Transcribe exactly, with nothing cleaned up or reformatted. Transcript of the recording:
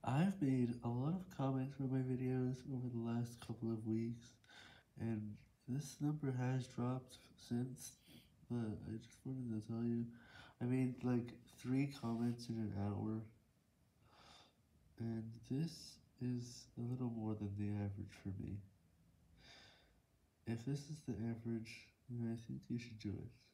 I've made a lot of comments for my videos over the last couple of weeks, and this number has dropped since, but I just wanted to tell you, I made like three comments in an hour, and this is a little more than the average for me. If this is the average, then I think you should do it.